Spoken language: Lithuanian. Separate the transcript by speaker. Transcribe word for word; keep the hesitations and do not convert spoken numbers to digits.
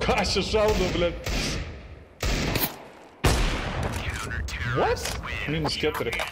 Speaker 1: Ką aš čia šaudau, blėt? What? Minus keturi.